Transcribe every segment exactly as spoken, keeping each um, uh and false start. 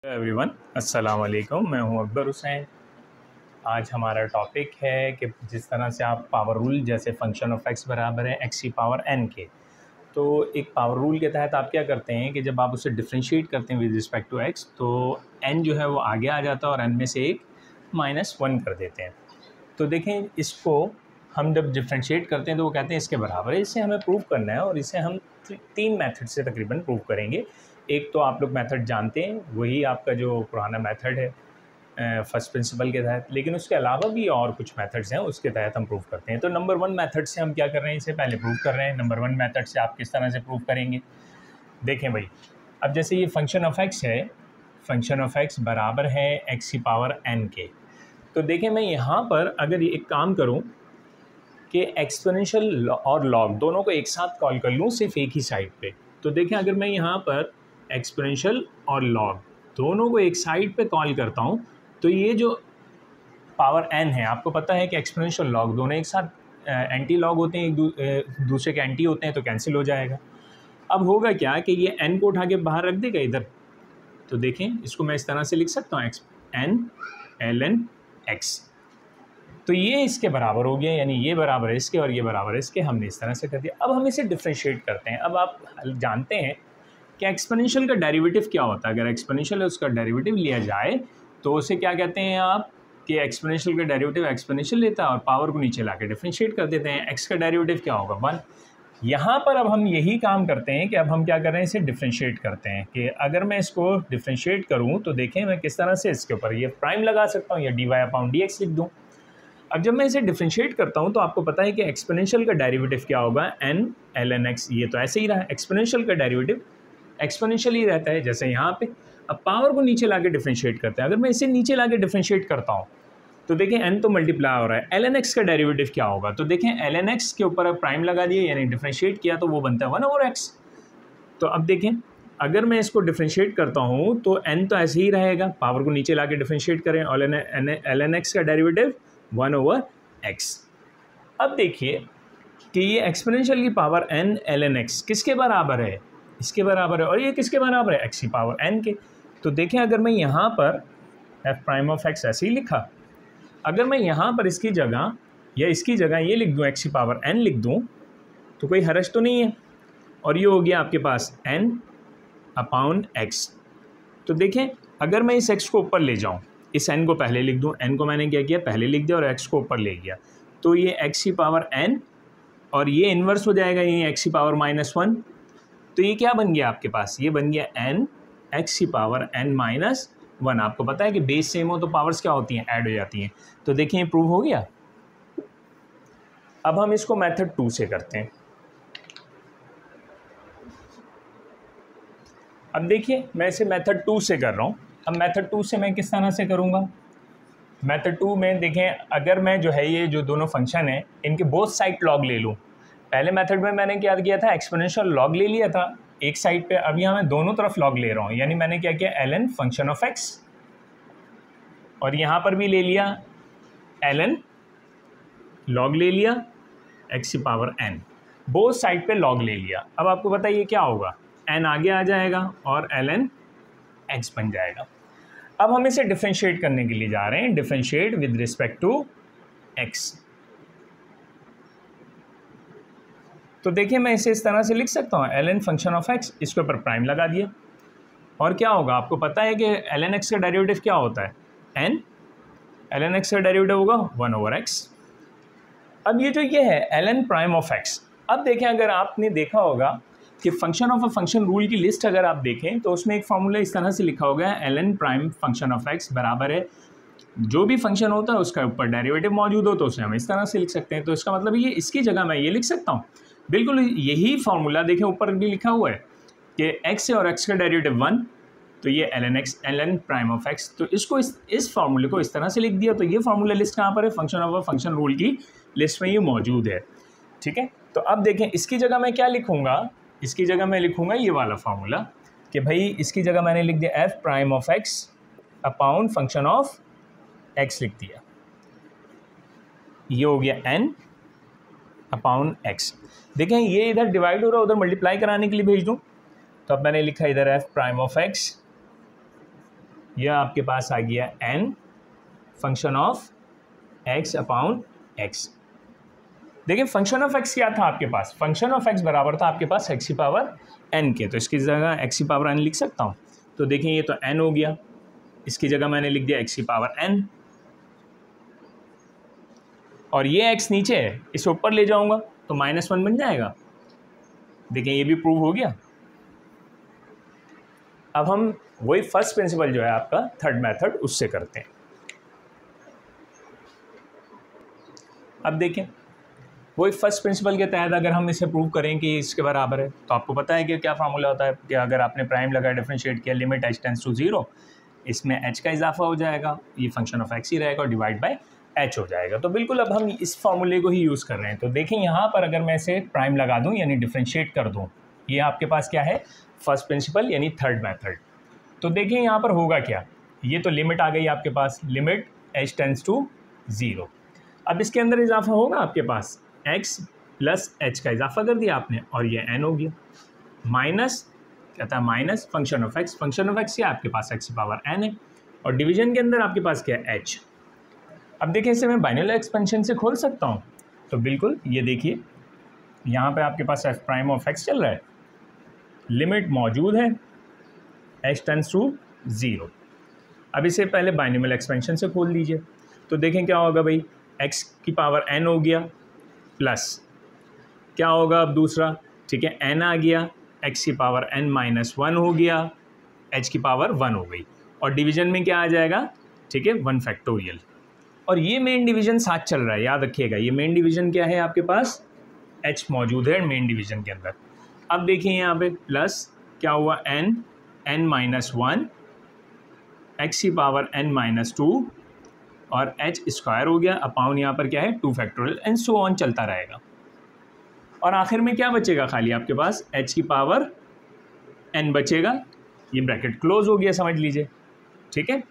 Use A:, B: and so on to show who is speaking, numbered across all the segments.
A: Everyone, अस्सलाम वालेकुम। मैं हूं अकबर हुसैन। आज हमारा टॉपिक है कि जिस तरह से आप पावर रूल जैसे फंक्शन ऑफ एक्स बराबर है एक्स की पावर एन के, तो एक पावर रूल के तहत आप क्या करते हैं कि जब आप उसे डिफरेंशिएट करते हैं विद रिस्पेक्ट टू एक्स, तो एन जो है वो आगे आ जाता है और एन में से एक माइनस वन कर देते हैं। तो देखें, इसको हम जब डिफरेंशिएट करते हैं तो वो कहते हैं इसके बराबर है। इसे हमें प्रूव करना है और इसे हम तीन मेथड से तकरीबन प्रूव करेंगे। एक तो आप लोग मेथड जानते हैं, वही आपका जो पुराना मेथड है फर्स्ट प्रिंसिपल के तहत, लेकिन उसके अलावा भी और कुछ मेथड्स हैं उसके तहत हम प्रूव करते हैं। तो नंबर वन मेथड से हम क्या कर रहे हैं, इसे पहले प्रूव कर रहे हैं। नंबर वन मेथड से आप किस तरह से प्रूव करेंगे, देखें भाई। अब जैसे ये फंक्शन ऑफ एक्स है, फंक्शन ऑफ एक्स बराबर है एक्स की पावर एन के। तो देखें, मैं यहाँ पर अगर एक काम करूँ कि एक्सपोनेंशियल और लॉग दोनों को एक साथ कॉल कर लूँ सिर्फ एक ही साइड पे, तो देखें अगर मैं यहाँ पर एक्सपोनेंशियल और लॉग दोनों को एक साइड पे कॉल करता हूँ, तो ये जो पावर एन है, आपको पता है कि एक्सपोनेंशियल लॉग दोनों एक साथ एंटी लॉग होते हैं, एक दू, दूसरे के एंटी होते हैं, तो कैंसिल हो जाएगा। अब होगा क्या कि ये एन को उठा के बाहर रख देगा इधर। तो देखें, इसको मैं इस तरह से लिख सकता हूँ, x n l n x. तो ये इसके बराबर हो गया, यानी ये बराबर है इसके और ये बराबर है इसके। हमने इस तरह से कर दिया। अब हम इसे डिफ्रेंशिएट करते हैं। अब आप जानते हैं कि एक्सपोनेंशियल का डेरिवेटिव क्या होता है। अगर एक्सपोनेंशियल है उसका डेरिवेटिव लिया जाए तो उसे क्या कहते हैं आप, कि एक्सपोनेंशियल का डेरिवेटिव एक्सपोनेंशियल लेता है और पावर को नीचे ला के डिफ्रेंशिएट कर देते हैं। एक्स का डेरिवेटिव क्या होगा, वन। यहाँ पर अब हम यही काम करते हैं कि अब हम क्या कर रहे हैं, इसे डिफ्रेंशिएट करते हैं। कि अगर मैं इसको डिफ्रेंशिएट करूँ तो देखें मैं किस तरह से इसके ऊपर ये प्राइम लगा सकता हूँ या d y upon d x लिख दूँ। अब जब मैं इसे डिफरेंशिएट करता हूं तो आपको पता है कि एक्सपोनेंशियल का डेरिवेटिव क्या होगा, एन एल एन एक्स। ये तो ऐसे ही रहा, एक्सपोनेंशियल का डेरिवेटिव एक्सपोनेंशियल ही रहता है जैसे यहाँ पे। अब पावर को नीचे लाके डिफरेंशिएट करते हैं। अगर मैं इसे नीचे लाके डिफरेंशिएट करता हूँ तो देखें एन तो मल्टीप्लाई हो रहा है, एल एन एक्स का डेरिवेटिव क्या होगा। तो देखें एल एन एक्स के ऊपर प्राइम लगा दिए यानी डिफरेंशिएट किया तो वो बनता है वन ओवर एक्स। तो अब देखें, अगर मैं इसको डिफरेंशिएट करता हूँ तो एन तो ऐसे ही रहेगा, पावर को नीचे ला के डिफरेंशिएट करें और एल एन एक्स का डेरिवेटिव वन ओवर एक्स। अब देखिए कि ये एक्सपोनेंशियल की power n l n x किसके बराबर है, इसके बराबर है, और ये किसके बराबर है, एक्स की पावर एन के। तो देखें अगर मैं यहाँ पर एफ प्राइम ऑफ एक्स ऐसे ही लिखा, अगर मैं यहाँ पर इसकी जगह या इसकी जगह ये लिख दूँ एक्स की पावर एन लिख दूँ तो कोई हर्ज तो नहीं है, और ये हो गया आपके पास एन अपॉन एक्स। तो देखें अगर मैं इस एक्स को ऊपर ले जाऊँ, इस n को पहले लिख दूँ, n को मैंने क्या किया पहले लिख दिया और x को ऊपर ले गया, तो ये x की पावर n और ये इन्वर्स हो जाएगा, ये x की पावर माइनस वन। तो ये क्या बन गया आपके पास, ये बन गया n x की पावर n माइनस वन। आपको पता है कि बेस सेम हो तो पावर्स क्या होती हैं, ऐड हो जाती हैं। तो देखिए ये प्रूव हो गया। अब हम इसको मेथड टू से करते हैं। अब देखिए मैं इसे मेथड टू से कर रहा हूँ। अब मेथड टू से मैं किस तरह से करूँगा, मेथड टू में देखें अगर मैं जो है ये जो दोनों फंक्शन हैं इनके बोथ साइड लॉग ले लूँ। पहले मेथड में मैंने क्या किया था, एक्सपोनेंशियल लॉग ले लिया था एक साइड पे, अब यहाँ मैं दोनों तरफ लॉग ले रहा हूँ, यानी मैंने क्या किया l n function of x, और यहाँ पर भी ले लिया एल एन लॉग ले लिया एक्स की पावर एन, बोथ साइड पे लॉग ले लिया। अब आपको बताइए क्या होगा, एन आगे आ जाएगा और एल एन एक्स बन जाएगा। अब हम इसे डिफरेंशिएट करने के लिए जा रहे हैं, differentiate with respect to x. तो देखिए मैं इसे इस तरह से लिख सकता हूँ, l n function of x, इसके ऊपर प्राइम लगा दिया, और क्या होगा आपको पता है कि एल एन एक्स का डेरिवेटिव क्या होता है, एन एल एन एक्स का डेरिवेटिव होगा वन ओवर एक्स। अब ये जो ये है l n prime of x, अब देखें अगर आपने देखा होगा कि function of a function rule की लिस्ट अगर आप देखें तो उसमें एक फार्मूला इस तरह से लिखा होगा, l n prime function of x बराबर है जो भी फंक्शन होता है उसका ऊपर डेरिवेटिव मौजूद हो तो उसे हम इस तरह से लिख सकते हैं। तो इसका मतलब ये इसकी जगह मैं ये लिख सकता हूँ, बिल्कुल यही फार्मूला देखें ऊपर भी लिखा हुआ है कि एक्स है और एक्स का डेरिवेटिव वन, तो ये l n x l n prime of x. तो इसको इस इस फार्मूले को इस तरह से लिख दिया। तो ये फार्मूला लिस्ट कहाँ पर है, function of a function rule की लिस्ट में ये मौजूद है, ठीक है। तो अब देखें इसकी जगह मैं क्या लिखूँगा, इसकी जगह मैं लिखूंगा ये वाला फार्मूला कि भाई इसकी जगह मैंने लिख दिया f prime of x upon function of x लिख दिया, ये हो गया एन अपॉन एक्स। देखें ये इधर डिवाइड हो रहा है, उधर मल्टीप्लाई कराने के लिए भेज दूं, तो अब मैंने लिखा इधर एफ प्राइम ऑफ एक्स यह आपके पास आ गया n function of x upon x। देखिए फंक्शन ऑफ x क्या था आपके पास, फंक्शन ऑफ x बराबर था आपके पास x की पावर n के, तो इसकी जगह x की पावर n लिख सकता हूँ। तो देखें ये तो n हो गया, इसकी जगह मैंने लिख दिया x की पावर n, और ये x नीचे है, इसे ऊपर ले जाऊंगा तो माइनस वन बन जाएगा। देखें ये भी प्रूव हो गया। अब हम वही फर्स्ट प्रिंसिपल जो है आपका थर्ड मेथड उससे करते हैं। अब देखें वही फर्स्ट प्रिंसिपल के तहत अगर हम इसे प्रूव करें कि इसके बराबर है, तो आपको पता है कि क्या फार्मूला होता है कि अगर आपने प्राइम लगा डिफरेंशिएट किया limit h tends to zero, इसमें h का इजाफा हो जाएगा, ये फंक्शन ऑफ x ही रहेगा और डिवाइड बाय h हो जाएगा। तो बिल्कुल अब हम इस फार्मूले को ही यूज़ कर रहे हैं। तो देखें यहाँ पर अगर मैं इसे प्राइम लगा दूँ यानी डिफरेंशिएट कर दूँ, ये आपके पास क्या है फर्स्ट प्रिंसिपल यानी थर्ड मेथड। तो देखें यहाँ पर होगा क्या, ये तो लिमिट आ गई आपके पास, limit h tends to zero. अब इसके अंदर इजाफा होगा आपके पास x प्लस एच का इजाफा कर दिया आपने और ये n हो गया, माइनस कहता है minus function of x, function of x क्या आपके पास x की पावर n है, और डिवीजन के अंदर आपके पास क्या है h। अब देखिए इसे मैं बाइनोमियल एक्सपेंशन से खोल सकता हूँ, तो बिल्कुल ये देखिए यहाँ पे आपके पास f प्राइम ऑफ x चल रहा है, लिमिट मौजूद है h टेंस टू ज़ीरो। अब इसे पहले बाइनोमियल एक्सपेंशन से खोल दीजिए, तो देखें क्या होगा भाई, x की पावर n हो गया प्लस क्या होगा अब दूसरा, ठीक है n आ गया, x की पावर n माइनस वन हो गया, h की पावर वन हो गई, और डिवीजन में क्या आ जाएगा, ठीक है वन फैक्टोरियल। और ये मेन डिवीजन साथ चल रहा है, याद रखिएगा ये मेन डिवीजन क्या है आपके पास, h मौजूद है मेन डिवीजन के अंदर। अब देखिए यहाँ पे प्लस क्या हुआ n, n minus one, x की पावर n माइनस टू और h स्क्वायर हो गया, अपाउन यहाँ पर क्या है two factorial, and so on चलता रहेगा। और आखिर में क्या बचेगा, खाली आपके पास h की पावर n बचेगा, ये ब्रैकेट क्लोज हो गया समझ लीजिए, ठीक है।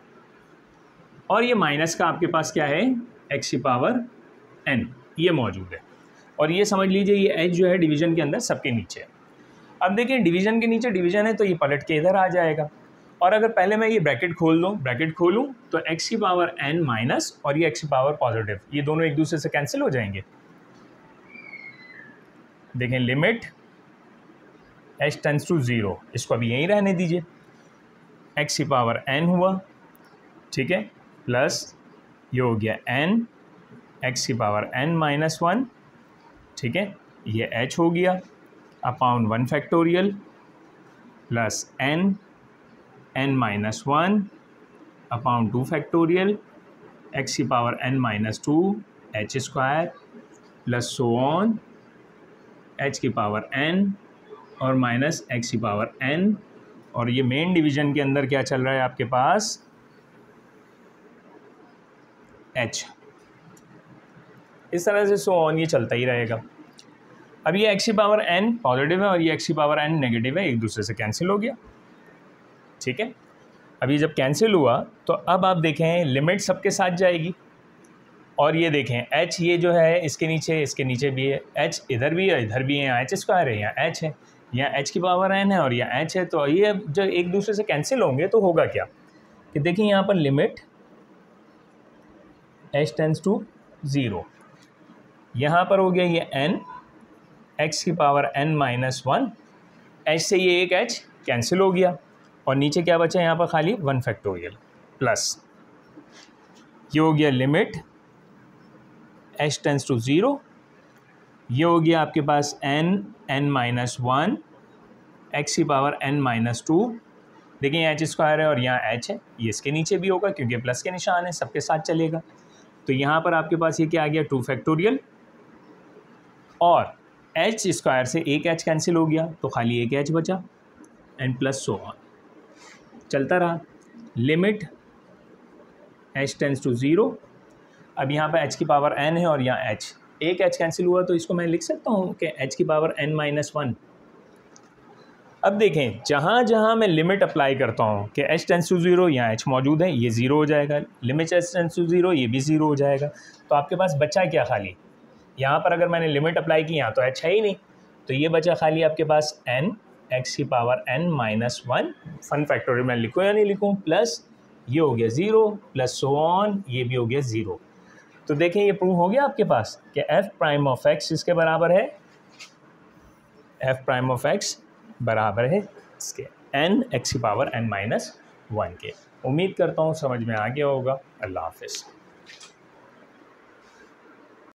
A: और ये माइनस का आपके पास क्या है x की पावर n, ये मौजूद है, और ये समझ लीजिए ये h जो है डिवीजन के अंदर सबके नीचे है। अब देखिए डिवीजन के नीचे डिवीजन है तो ये पलट के इधर आ जाएगा, और अगर पहले मैं ये ब्रैकेट खोल दूँ ब्रैकेट खोलूँ तो x की पावर n माइनस और ये x की पावर पॉजिटिव, ये दोनों एक दूसरे से कैंसिल हो जाएंगे। देखें limit h tends to zero, इसको अभी यहीं रहने दीजिए, x की पावर n हुआ, ठीक है, प्लस ये हो गया n, x की पावर n माइनस वन, ठीक है, ये h हो गया, upon one factorial plus n, n minus one upon two factorial, x की power n minus two, h square plus so on, h की पावर n और minus x की power n, और ये मेन डिवीजन के अंदर क्या चल रहा है आपके पास h। इस तरह से सो ऑन ये चलता ही रहेगा। अब ये x की पावर n पॉजिटिव है और ये x की पावर n नेगेटिव है, एक दूसरे से कैंसिल हो गया, ठीक है। अभी जब कैंसिल हुआ तो अब आप देखें लिमिट सबके साथ जाएगी, और ये देखें h ये जो है इसके नीचे इसके नीचे भी है, h इधर भी है इधर भी है, यहाँ h स्क्वायर है यहाँ h है, यहाँ h की पावर n है और यहाँ h है, तो ये जब एक दूसरे से कैंसिल होंगे तो होगा क्या कि देखिए यहाँ पर limit h tends to zero, यहाँ पर हो गया ये n, x की power n minus one, h से ये एक h कैंसिल हो गया, और नीचे क्या बचा यहाँ पर खाली वन फैक्टोरियल, प्लस ये हो गया limit h tends to zero, ये हो गया आपके पास n, n minus one, x की पावर n माइनस टू, देखिए यहाँ एच स्क्वायर है और यहाँ h है, ये इसके नीचे भी होगा क्योंकि प्लस के निशान है, सबके साथ चलेगा। तो यहाँ पर आपके पास ये क्या आ गया टू फैक्टोरियल, और एच स्क्वायर से एक h कैंसिल हो गया तो खाली एक h बचा, एंड प्लस सो ऑन चलता रहा, limit h tends to zero. अब यहाँ पर h की पावर n है और यहाँ h, एक h कैंसिल हुआ तो इसको मैं लिख सकता हूँ कि h की पावर n माइनस वन। अब देखें जहाँ जहाँ मैं लिमिट अप्लाई करता हूँ कि h टेंस टू ज़ीरो, यहाँ h मौजूद है, ये ज़ीरो हो जाएगा, limit h tends to zero, ये भी ज़ीरो हो जाएगा, तो आपके पास बचा क्या खाली, यहाँ पर अगर मैंने लिमिट अप्लाई की यहाँ तो h है ही नहीं, तो ये बचा खाली आपके पास n एक्स की power n minus one, fun factorial मैं लिखूँ या नहीं लिखूँ, प्लस ये हो गया ज़ीरो, प्लस सो ऑन, ये भी हो गया ज़ीरो। तो देखें ये प्रूव हो गया आपके पास कि एफ प्राइम ऑफ एक्स इसके बराबर है, एफ प्राइम ऑफ एक्स बराबर है इसके एन एक्स की पावर एन माइनस वन के। उम्मीद करता हूँ समझ में आ गया होगा। अल्लाह हाफिज़।